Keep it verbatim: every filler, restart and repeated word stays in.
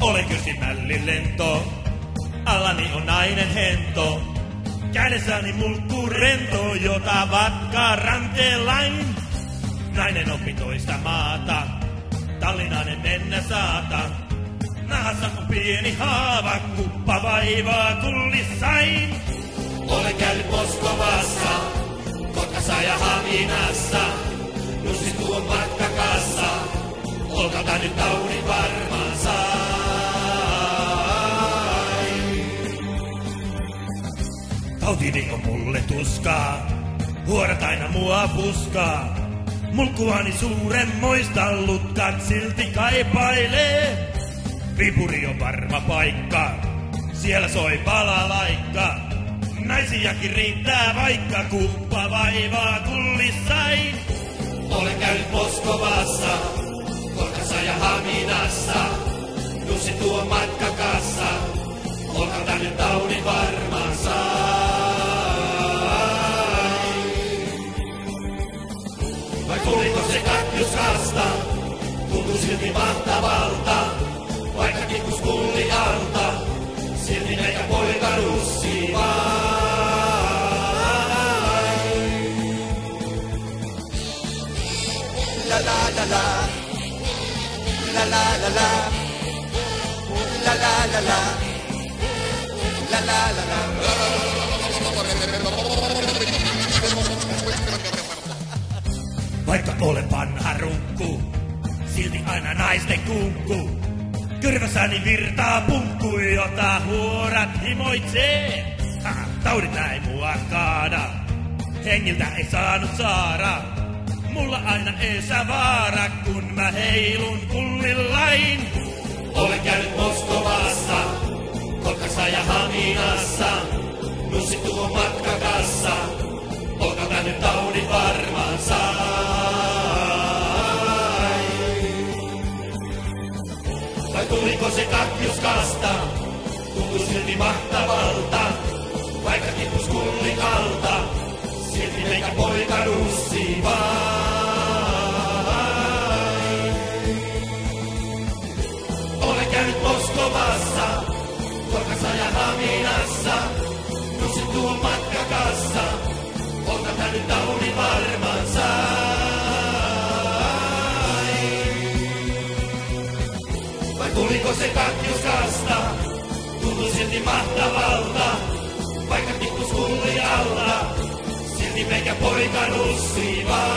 Olen kyrsimällin lento, allani on nainen hento. Kädessäni mulkkuu rento, jota vatkaa ranteellain. Nainen oppi toista maata, Tallinnainen mennä saata. Nahassa on pieni haava, kuppa vaivaa kullissain. Olen käynyt Moskovassa, Kotkassa ja Haminassa. Jussi tuon matkakassa, olkalta nyt taudin varmaan sain. Tautini on mulle tuskaa, huorat aina mua puskaa. Mulkkuani suuremmoista lutkat silti kaipailee. Viipuri on varma paikka, siellä soi balalaikka. Naisiakin riittää vaikka kuppa vaivaa kullissain. Olen käynyt Moskovassa, Kotkassa ja Haminassa. Jussi tuo matkakassa, olkalta nyt taudin varmaan sain. Vai tuliko se kakjuskasta, tuntui silti mahtavalta. Vaikka kikus kulli alta, silti meikä poika russi vain. La la la la, la la la la, la la la la, la la la la. Vaikka olen vanha runkku, silti aina naisten kunkku. Kyrvässäni virtaa punkku, jota huorat himoitsee. Ha, taudit ei mua kaada, hengiltä ei saanut saada. Mulla aina eesä vaara, kun mä heilun kullillain. Olen käynyt Moskovassa, Kotkassa ja Haminassa. Jussi tuo matkakassa, olkalta nyt taudin varmaan sain. Vai tuliko se kakjuskasta, tuntui silti mahtavalta. Vaikka kippus kullikalta, silti meikä poika russi vain. Olen käynyt Moskovassa, Kotkassa ja Haminassa. Jussi tuo matkakassa, olkalta nyt taudin varmaan sain. Tuliko se kakjuskasta, tuntui silti mahtavalta. Vaikka tippus kulli alla, silti meikä poika russi vaan.